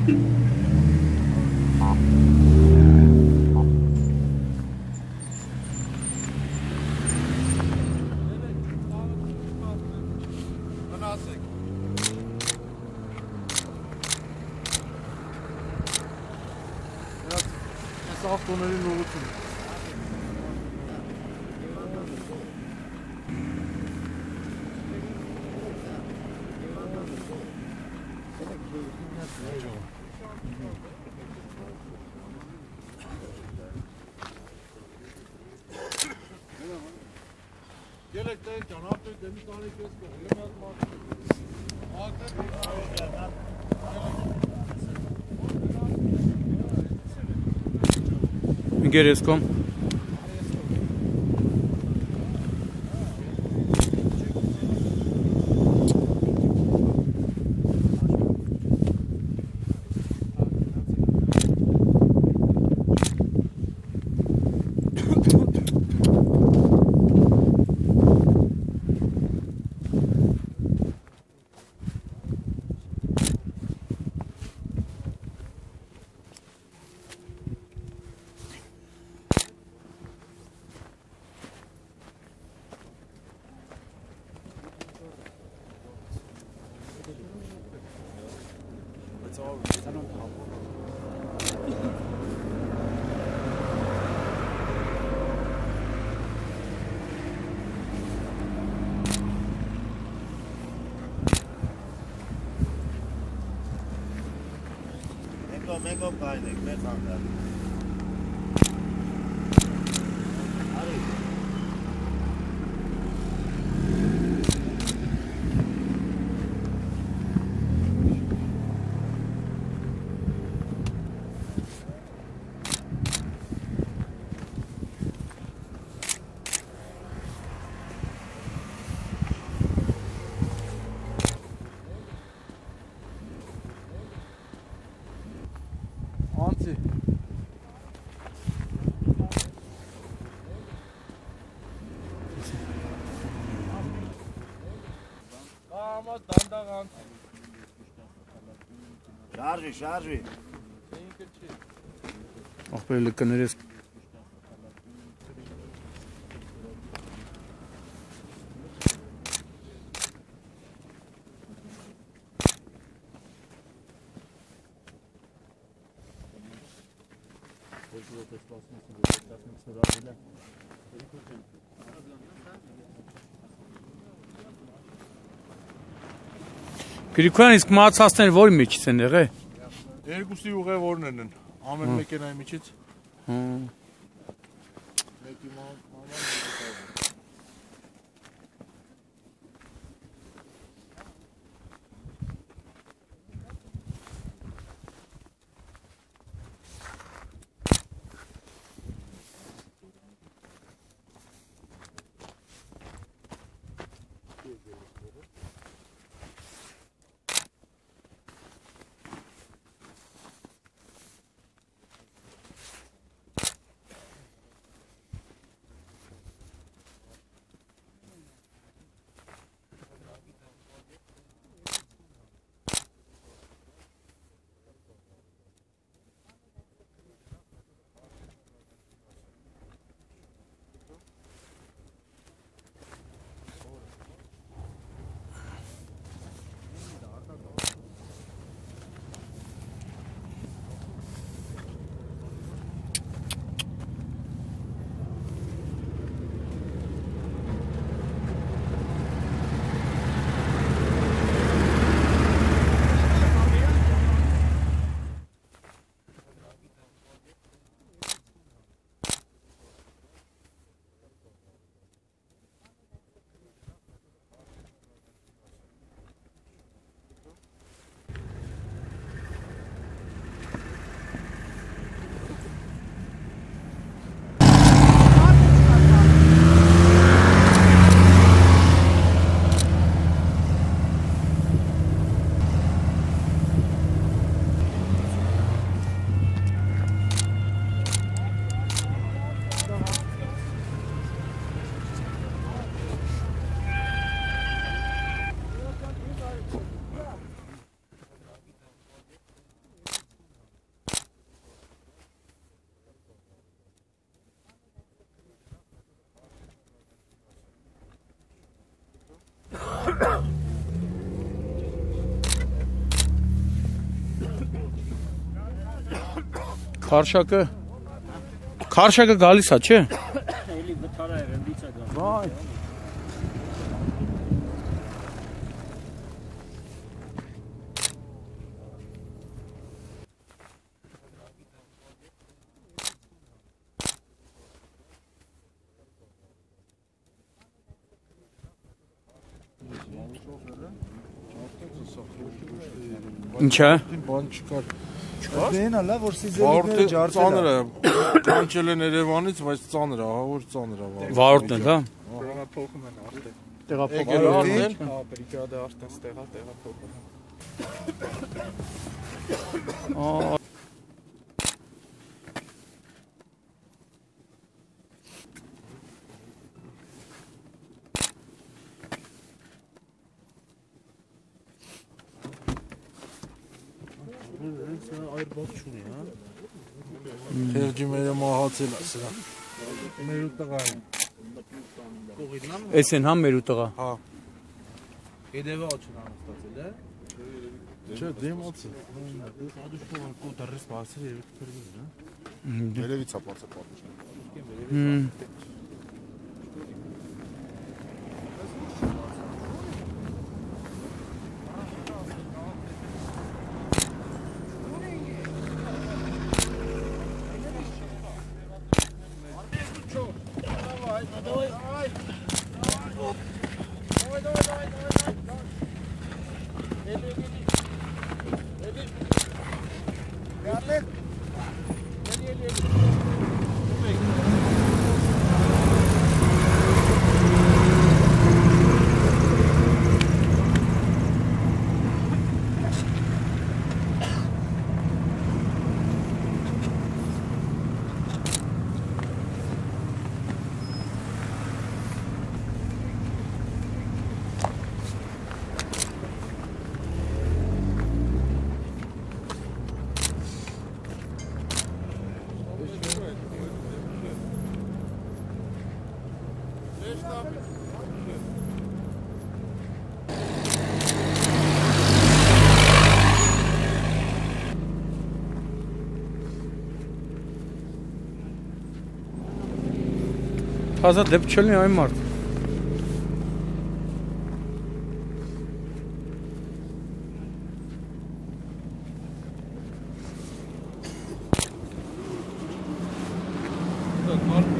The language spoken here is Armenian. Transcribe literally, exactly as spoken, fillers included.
Ավտոների նորություն։ Gelek de canavar demiş tane kes koyuyor. Գերեսկոմ Մենք ով կայնենք, մեր խանդար։ Անցի։ Կամա դանդաղ անցի։ Շարժի, շարժի։ ախպերը կներես Գրիգորյան, իսկ մահացածները որի միջից են եղել։ Երկուսի ուղևորներն են, ամեն մեքենայի միջից։ Մեկի մաման Քարշակը Քարշակը գալիս է, չէ։ Էլի վթարա է, ռմբից է գա։ Վայ։ Ինչ է։ Բան չկար։ Դեն ալա որ Վարորդը սիզելիկները ջարդել ծանր է։ Կանչել են Երևանից, բայց ծանր է, հա, որ ծանր է։ Վարորդն է, դա։ Տեղափոխում են արդեն։ Եկել է արդեն։ Հա, բրիգադը արդեն ստեղա տեղափոխում։ Խեղճի մերը մահացել է սրա։ Մեր ու տղային։ Էս են հա մեր ու տղա։ Հա։ Եդևա օչն անստացել է։ Չէ, դեմացը։ Ադուշկով կո դրես բացել երեք փրկում, հա։ Երևից է բացը պատմություն։ Հմ։ Fazla dep çölüyor ay mart. Կար